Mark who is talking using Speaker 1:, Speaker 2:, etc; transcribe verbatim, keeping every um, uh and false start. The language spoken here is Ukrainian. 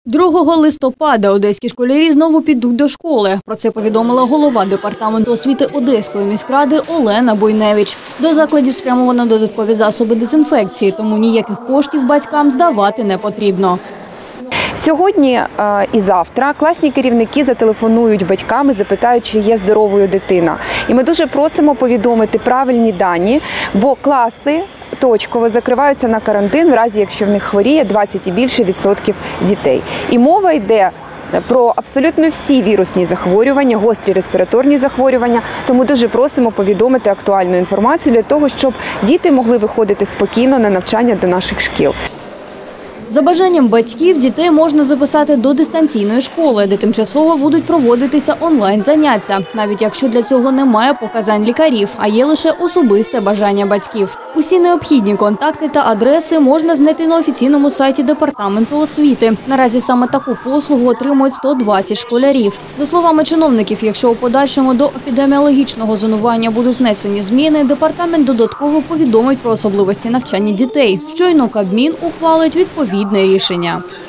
Speaker 1: другого листопада одеські школярі знову підуть до школи. Про це повідомила голова департаменту освіти Одеської міськради Олена Буйневич. До закладів спрямовано додаткові засоби дезінфекції, тому ніяких коштів батькам здавати не потрібно.
Speaker 2: Сьогодні і завтра класні керівники зателефонують батькам і запитають, чи є здоровою дитина. І ми дуже просимо повідомити правильні дані, бо класи точково закриваються на карантин в разі, якщо в них хворіє двадцять і більше відсотків дітей. І мова йде про абсолютно всі вірусні захворювання, гострі респіраторні захворювання, тому дуже просимо повідомити актуальну інформацію для того, щоб діти могли виходити спокійно на навчання до наших шкіл.
Speaker 1: За бажанням батьків дітей можна записати до дистанційної школи, де тимчасово будуть проводитися онлайн-заняття, навіть якщо для цього немає показань лікарів, а є лише особисте бажання батьків. Усі необхідні контакти та адреси можна знайти на офіційному сайті департаменту освіти. Наразі саме таку послугу отримують сто двадцять школярів. За словами чиновників, якщо у подальшому до епідеміологічного зонування будуть внесені зміни, департамент додатково повідомить про особливості навчання дітей. Щойно Кабмін ухвалить відповідне рішення.